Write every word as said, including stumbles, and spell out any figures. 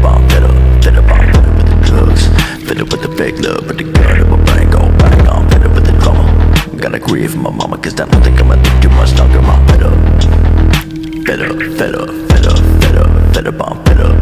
up, I'm fed up, fed up, I'm fed up with the drugs, fed up with the fake love, but the gun in my brain go bang. I'm fed up with the drama, gotta grieve for my mama, cause I don't think I'ma live too much longer. I'm fed up, fed up, fed up, fed up, fed up, fed up, I'm fed up.